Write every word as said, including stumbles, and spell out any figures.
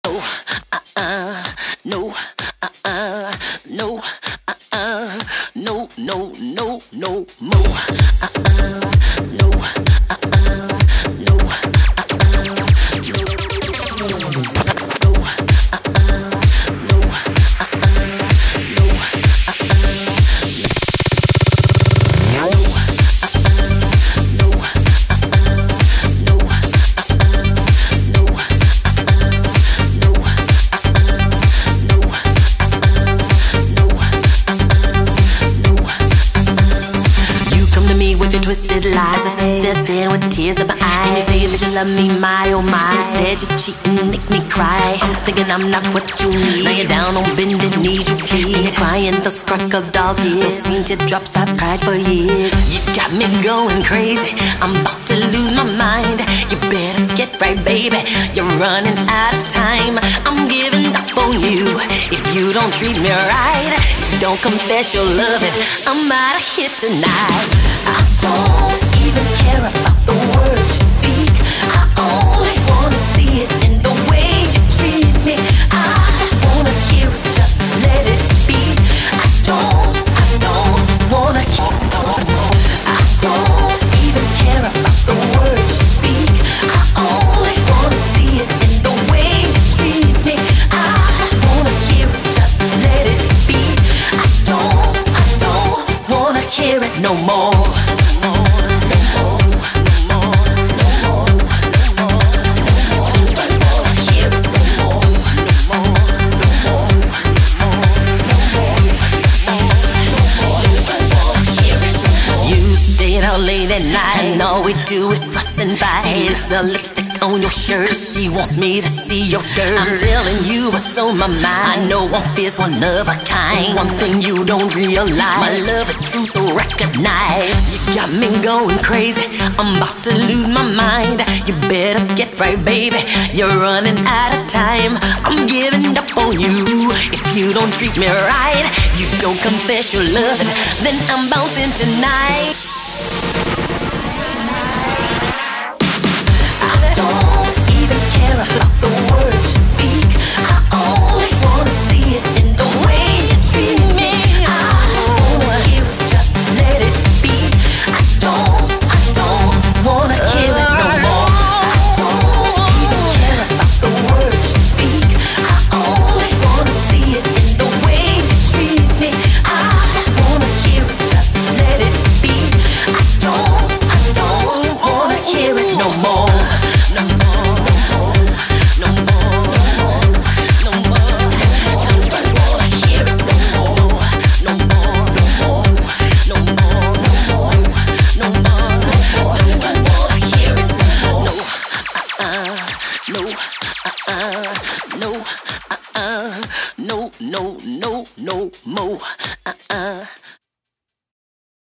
no, uh-uh, no, uh-uh, no, uh-uh, no, no, no, no, more, uh-uh, no, uh-uh, no, uh-uh, no, no, uh-uh, no, uh-uh, no, twisted lies. I sit there staring with tears in my eyes. And you say that you love me, my oh my. Instead you cheat and make me cry. I'm thinking I'm not what you need. Now you're down on bended knees, you plead. And you're crying those crocodile tears. Those seen teardrops I've cried for years. You got me going crazy. I'm about to lose my mind. You better get right, baby. You're running out of time. I'm giving up on you. If you don't treat me right, you don't confess your loving, I'm out of here tonight. I don't even care about the words you speak. I only wanna see it in the way you treat me. I don't wanna hear it, just let it be. I don't, I don't wanna hear it no more. I don't even care about the words you speak. I only wanna see it in the way you treat me. I don't wanna hear it, just let it be. I don't, I don't wanna hear it no more. Late at night, and all we do is fuss and fight. She lifts the lipstick on your shirt, cause she wants me to see your dirt. I'm telling you what's on my mind. I know one feels one of a kind. One thing you don't realize, my love is true, so recognize. You got me going crazy, I'm about to lose my mind. You better get right, baby, you're running out of time. I'm giving up on you. If you don't treat me right, you don't confess your loving, then I'm bouncing tonight. I don't even care about the words you speak. I only wanna see it in the way you treat me. I don't wanna hear it, just let it be. I don't, I don't wanna hear it no more. I don't even care about the words you speak. I only wanna see it in the way you treat me. I don't wanna hear it, just let it be. I don't, I don't wanna hear it no more. No more, no more, no more, no more. I don't wanna hear it no more. No more, no more, no more, no more, no more. I don't wanna hear it no more. No, uh-uh, no, uh-uh, no, uh-uh, no, no, no.